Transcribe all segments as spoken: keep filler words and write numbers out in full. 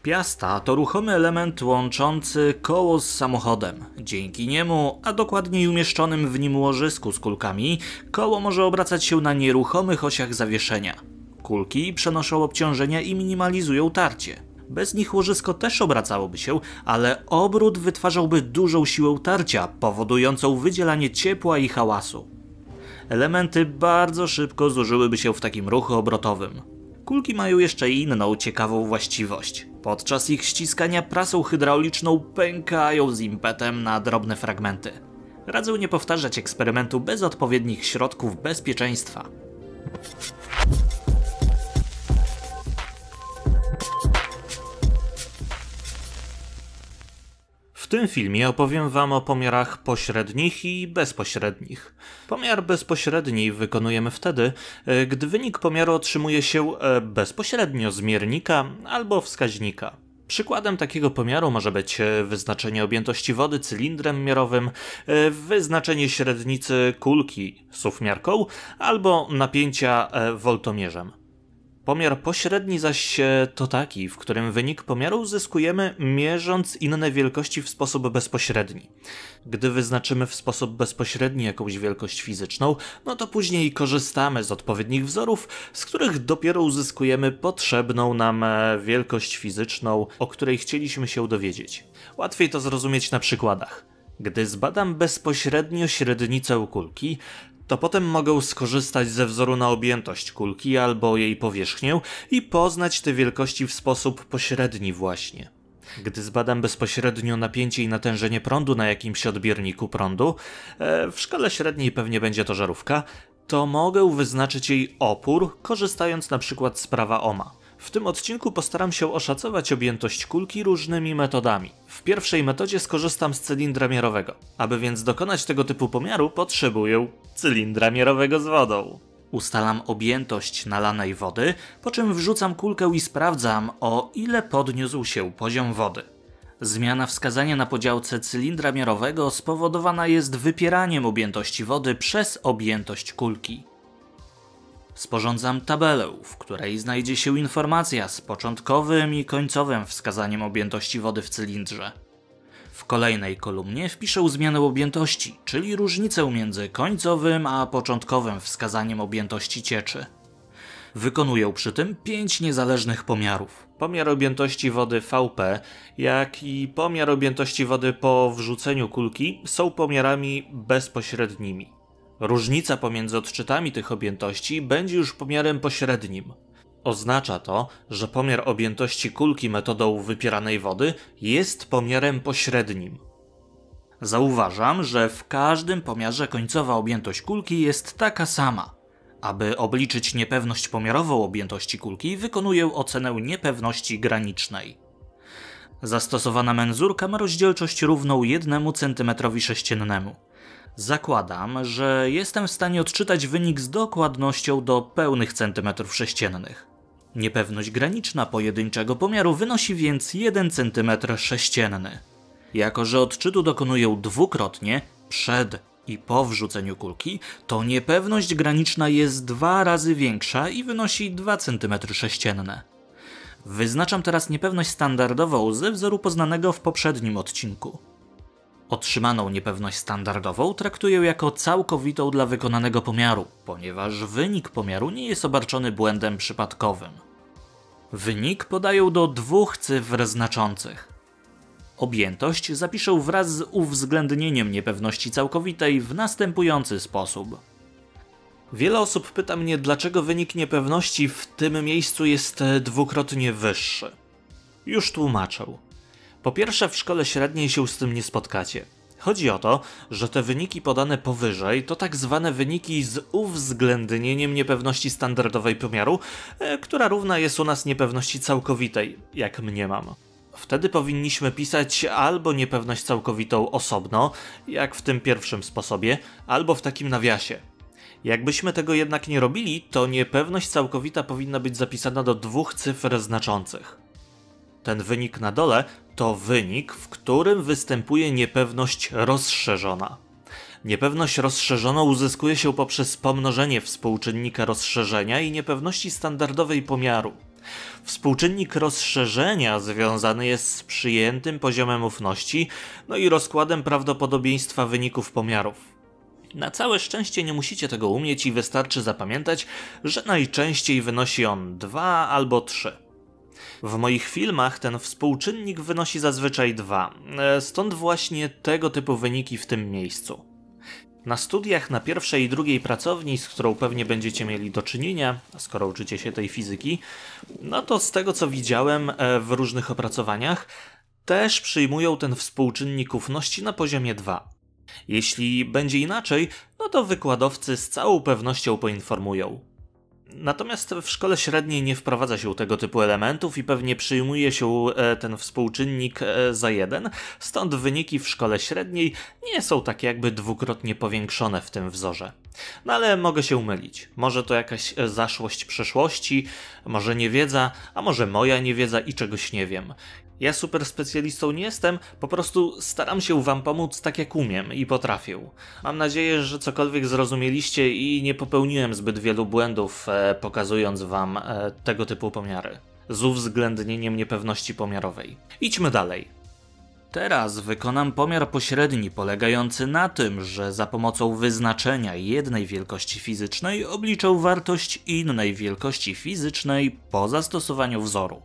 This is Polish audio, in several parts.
Piasta to ruchomy element łączący koło z samochodem. Dzięki niemu, a dokładniej umieszczonym w nim łożysku z kulkami, koło może obracać się na nieruchomych osiach zawieszenia. Kulki przenoszą obciążenia i minimalizują tarcie. Bez nich łożysko też obracałoby się, ale obrót wytwarzałby dużą siłę tarcia, powodującą wydzielanie ciepła i hałasu. Elementy bardzo szybko zużyłyby się w takim ruchu obrotowym. Kulki mają jeszcze inną ciekawą właściwość. Podczas ich ściskania prasą hydrauliczną pękają z impetem na drobne fragmenty. Radzę nie powtarzać eksperymentu bez odpowiednich środków bezpieczeństwa. W tym filmie opowiem wam o pomiarach pośrednich i bezpośrednich. Pomiar bezpośredni wykonujemy wtedy, gdy wynik pomiaru otrzymuje się bezpośrednio z miernika albo wskaźnika. Przykładem takiego pomiaru może być wyznaczenie objętości wody cylindrem miarowym, wyznaczenie średnicy kulki suwmiarką albo napięcia woltomierzem. Pomiar pośredni zaś to taki, w którym wynik pomiaru uzyskujemy mierząc inne wielkości w sposób bezpośredni. Gdy wyznaczymy w sposób bezpośredni jakąś wielkość fizyczną, no to później korzystamy z odpowiednich wzorów, z których dopiero uzyskujemy potrzebną nam wielkość fizyczną, o której chcieliśmy się dowiedzieć. Łatwiej to zrozumieć na przykładach. Gdy zbadam bezpośrednio średnicę kulki, to potem mogę skorzystać ze wzoru na objętość kulki albo jej powierzchnię i poznać te wielkości w sposób pośredni właśnie. Gdy zbadam bezpośrednio napięcie i natężenie prądu na jakimś odbierniku prądu, w szkale średniej pewnie będzie to żarówka, to mogę wyznaczyć jej opór, korzystając na przykład z prawa Ohma. W tym odcinku postaram się oszacować objętość kulki różnymi metodami. W pierwszej metodzie skorzystam z cylindra miarowego. Aby więc dokonać tego typu pomiaru, potrzebuję cylindra miarowego z wodą. Ustalam objętość nalanej wody, po czym wrzucam kulkę i sprawdzam, o ile podniósł się poziom wody. Zmiana wskazania na podziałce cylindra miarowego spowodowana jest wypieraniem objętości wody przez objętość kulki. Sporządzam tabelę, w której znajdzie się informacja z początkowym i końcowym wskazaniem objętości wody w cylindrze. W kolejnej kolumnie wpiszę zmianę objętości, czyli różnicę między końcowym a początkowym wskazaniem objętości cieczy. Wykonuję przy tym pięć niezależnych pomiarów. Pomiar objętości wody V P, jak i pomiar objętości wody po wrzuceniu kulki są pomiarami bezpośrednimi. Różnica pomiędzy odczytami tych objętości będzie już pomiarem pośrednim. Oznacza to, że pomiar objętości kulki metodą wypieranej wody jest pomiarem pośrednim. Zauważam, że w każdym pomiarze końcowa objętość kulki jest taka sama. Aby obliczyć niepewność pomiarową objętości kulki, wykonuję ocenę niepewności granicznej. Zastosowana menzurka ma rozdzielczość równą jednemu centymetrowi sześciennemu. Zakładam, że jestem w stanie odczytać wynik z dokładnością do pełnych centymetrów sześciennych. Niepewność graniczna pojedynczego pomiaru wynosi więc jeden centymetr sześcienny. Jako że odczytu dokonuję dwukrotnie, przed i po wrzuceniu kulki, to niepewność graniczna jest dwa razy większa i wynosi dwa centymetry sześcienne. Wyznaczam teraz niepewność standardową ze wzoru poznanego w poprzednim odcinku. Otrzymaną niepewność standardową traktuję jako całkowitą dla wykonanego pomiaru, ponieważ wynik pomiaru nie jest obarczony błędem przypadkowym. Wynik podaję do dwóch cyfr znaczących. Objętość zapiszę wraz z uwzględnieniem niepewności całkowitej w następujący sposób. Wiele osób pyta mnie, dlaczego wynik niepewności w tym miejscu jest dwukrotnie wyższy. Już tłumaczę. Po pierwsze, w szkole średniej się z tym nie spotkacie. Chodzi o to, że te wyniki podane powyżej to tak zwane wyniki z uwzględnieniem niepewności standardowej pomiaru, e, która równa jest u nas niepewności całkowitej, jak mniemam. Wtedy powinniśmy pisać albo niepewność całkowitą osobno, jak w tym pierwszym sposobie, albo w takim nawiasie. Jakbyśmy tego jednak nie robili, to niepewność całkowita powinna być zapisana do dwóch cyfr znaczących. Ten wynik na dole to wynik, w którym występuje niepewność rozszerzona. Niepewność rozszerzoną uzyskuje się poprzez pomnożenie współczynnika rozszerzenia i niepewności standardowej pomiaru. Współczynnik rozszerzenia związany jest z przyjętym poziomem ufności, no i rozkładem prawdopodobieństwa wyników pomiarów. Na całe szczęście nie musicie tego umieć i wystarczy zapamiętać, że najczęściej wynosi on dwa albo trzy. W moich filmach ten współczynnik wynosi zazwyczaj dwa, stąd właśnie tego typu wyniki w tym miejscu. Na studiach na pierwszej i drugiej pracowni, z którą pewnie będziecie mieli do czynienia, skoro uczycie się tej fizyki, no to z tego co widziałem w różnych opracowaniach, też przyjmują ten współczynnik ufności na poziomie dwa. Jeśli będzie inaczej, no to wykładowcy z całą pewnością poinformują. Natomiast w szkole średniej nie wprowadza się tego typu elementów i pewnie przyjmuje się ten współczynnik za jeden, stąd wyniki w szkole średniej nie są tak jakby dwukrotnie powiększone w tym wzorze. No ale mogę się mylić. Może to jakaś zaszłość przeszłości, może niewiedza, a może moja niewiedza i czegoś nie wiem. Ja super specjalistą nie jestem, po prostu staram się wam pomóc tak jak umiem i potrafię. Mam nadzieję, że cokolwiek zrozumieliście i nie popełniłem zbyt wielu błędów, e, pokazując wam e, tego typu pomiary. Z uwzględnieniem niepewności pomiarowej. Idźmy dalej. Teraz wykonam pomiar pośredni polegający na tym, że za pomocą wyznaczenia jednej wielkości fizycznej obliczę wartość innej wielkości fizycznej po zastosowaniu wzoru.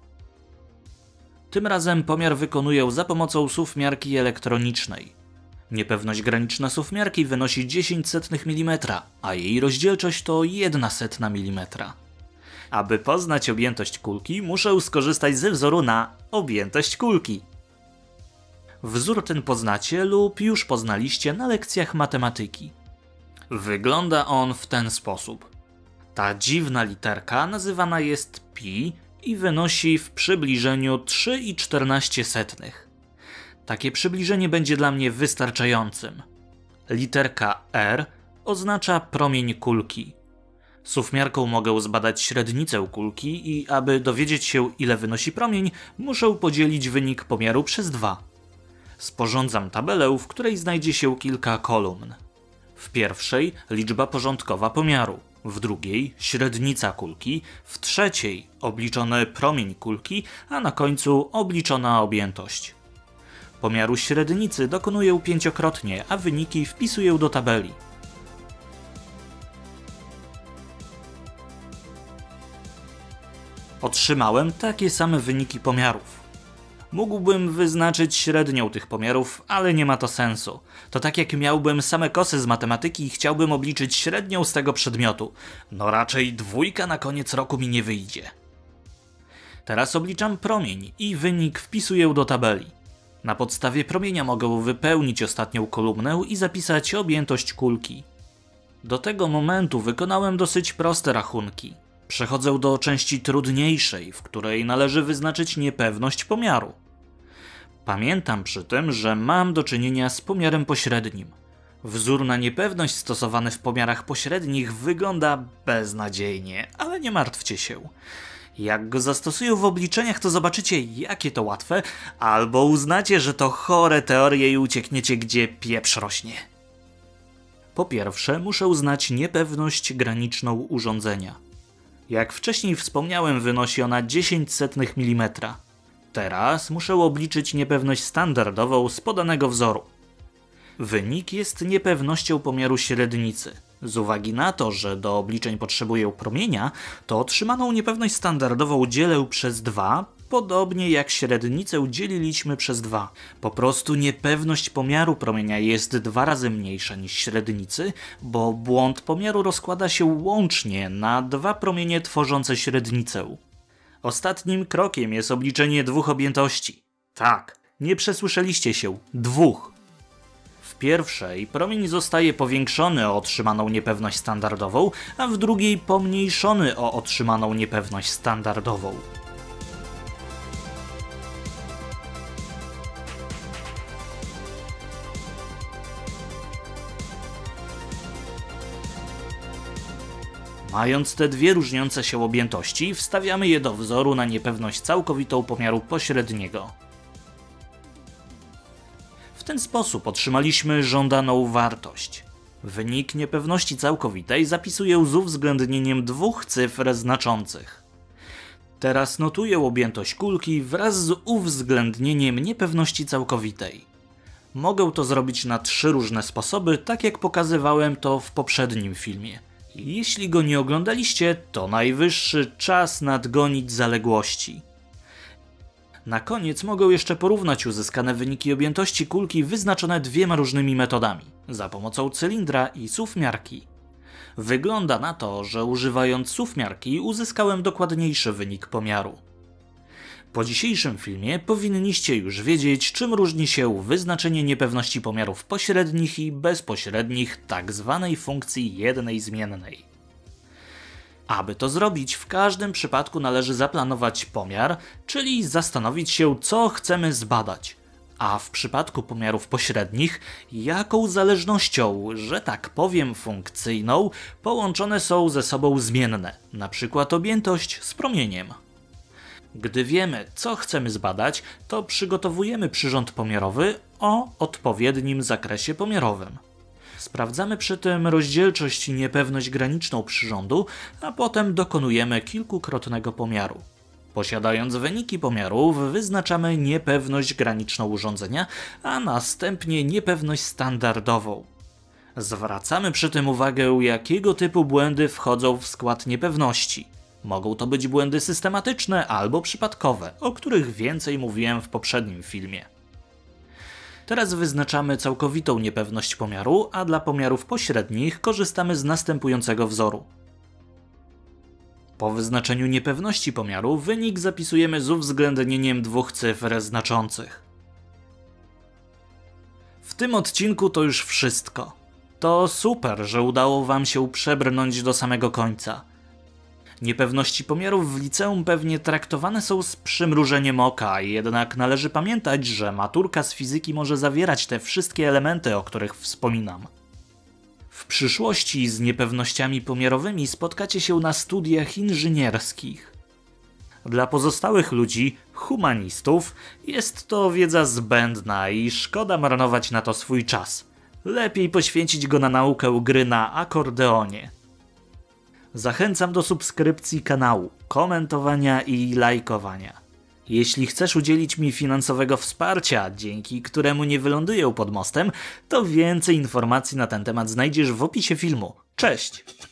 Tym razem pomiar wykonuję za pomocą suwmiarki elektronicznej. Niepewność graniczna suwmiarki wynosi dziesięć setnych milimetra, a jej rozdzielczość to jedna setna milimetra. Aby poznać objętość kulki, muszę skorzystać ze wzoru na objętość kulki. Wzór ten poznacie lub już poznaliście na lekcjach matematyki. Wygląda on w ten sposób. Ta dziwna literka nazywana jest pi i wynosi w przybliżeniu trzy i czternaście setnych. Takie przybliżenie będzie dla mnie wystarczającym. Literka R oznacza promień kulki. Suwmiarką mogę zbadać średnicę kulki i aby dowiedzieć się, ile wynosi promień, muszę podzielić wynik pomiaru przez dwa. Sporządzam tabelę, w której znajdzie się kilka kolumn. W pierwszej liczba porządkowa pomiaru, w drugiej średnica kulki, w trzeciej obliczony promień kulki, a na końcu obliczona objętość. Pomiaru średnicy dokonuję pięciokrotnie, a wyniki wpisuję do tabeli. Otrzymałem takie same wyniki pomiarów. Mógłbym wyznaczyć średnią tych pomiarów, ale nie ma to sensu. To tak jak miałbym same kosy z matematyki i chciałbym obliczyć średnią z tego przedmiotu. No raczej dwójka na koniec roku mi nie wyjdzie. Teraz obliczam promień i wynik wpisuję do tabeli. Na podstawie promienia mogę wypełnić ostatnią kolumnę i zapisać objętość kulki. Do tego momentu wykonałem dosyć proste rachunki. Przechodzę do części trudniejszej, w której należy wyznaczyć niepewność pomiaru. Pamiętam przy tym, że mam do czynienia z pomiarem pośrednim. Wzór na niepewność stosowany w pomiarach pośrednich wygląda beznadziejnie, ale nie martwcie się. Jak go zastosuję w obliczeniach, to zobaczycie, jakie to łatwe, albo uznacie, że to chore teorie i uciekniecie, gdzie pieprz rośnie. Po pierwsze, muszę uznać niepewność graniczną urządzenia. Jak wcześniej wspomniałem, wynosi ona dziesięć setnych milimetra. Teraz muszę obliczyć niepewność standardową z podanego wzoru. Wynik jest niepewnością pomiaru średnicy. Z uwagi na to, że do obliczeń potrzebuję promienia, to otrzymaną niepewność standardową dzielę przez dwa, podobnie jak średnicę dzieliliśmy przez dwa. Po prostu niepewność pomiaru promienia jest dwa razy mniejsza niż średnicy, bo błąd pomiaru rozkłada się łącznie na dwa promienie tworzące średnicę. Ostatnim krokiem jest obliczenie dwóch objętości. Tak, nie przesłyszeliście się, dwóch. W pierwszej promień zostaje powiększony o otrzymaną niepewność standardową, a w drugiej pomniejszony o otrzymaną niepewność standardową. Mając te dwie różniące się objętości, wstawiamy je do wzoru na niepewność całkowitą pomiaru pośredniego. W ten sposób otrzymaliśmy żądaną wartość. Wynik niepewności całkowitej zapisuję z uwzględnieniem dwóch cyfr znaczących. Teraz notuję objętość kulki wraz z uwzględnieniem niepewności całkowitej. Mogę to zrobić na trzy różne sposoby, tak jak pokazywałem to w poprzednim filmie. Jeśli go nie oglądaliście, to najwyższy czas nadgonić zaległości. Na koniec mogę jeszcze porównać uzyskane wyniki objętości kulki wyznaczone dwiema różnymi metodami, za pomocą cylindra i suwmiarki. Wygląda na to, że używając suwmiarki uzyskałem dokładniejszy wynik pomiaru. Po dzisiejszym filmie powinniście już wiedzieć, czym różni się wyznaczenie niepewności pomiarów pośrednich i bezpośrednich tzw. funkcji jednej zmiennej. Aby to zrobić, w każdym przypadku należy zaplanować pomiar, czyli zastanowić się, co chcemy zbadać. A w przypadku pomiarów pośrednich, jaką zależnością, że tak powiem funkcyjną, połączone są ze sobą zmienne, np. objętość z promieniem. Gdy wiemy, co chcemy zbadać, to przygotowujemy przyrząd pomiarowy o odpowiednim zakresie pomiarowym. Sprawdzamy przy tym rozdzielczość i niepewność graniczną przyrządu, a potem dokonujemy kilkukrotnego pomiaru. Posiadając wyniki pomiarów, wyznaczamy niepewność graniczną urządzenia, a następnie niepewność standardową. Zwracamy przy tym uwagę, jakiego typu błędy wchodzą w skład niepewności. Mogą to być błędy systematyczne albo przypadkowe, o których więcej mówiłem w poprzednim filmie. Teraz wyznaczamy całkowitą niepewność pomiaru, a dla pomiarów pośrednich korzystamy z następującego wzoru. Po wyznaczeniu niepewności pomiaru wynik zapisujemy z uwzględnieniem dwóch cyfr znaczących. W tym odcinku to już wszystko. To super, że udało wam się przebrnąć do samego końca. Niepewności pomiarów w liceum pewnie traktowane są z przymrużeniem oka, jednak należy pamiętać, że maturka z fizyki może zawierać te wszystkie elementy, o których wspominam. W przyszłości z niepewnościami pomiarowymi spotkacie się na studiach inżynierskich. Dla pozostałych ludzi, humanistów, jest to wiedza zbędna i szkoda marnować na to swój czas. Lepiej poświęcić go na naukę gry na akordeonie. Zachęcam do subskrypcji kanału, komentowania i lajkowania. Jeśli chcesz udzielić mi finansowego wsparcia, dzięki któremu nie wyląduję pod mostem, to więcej informacji na ten temat znajdziesz w opisie filmu. Cześć!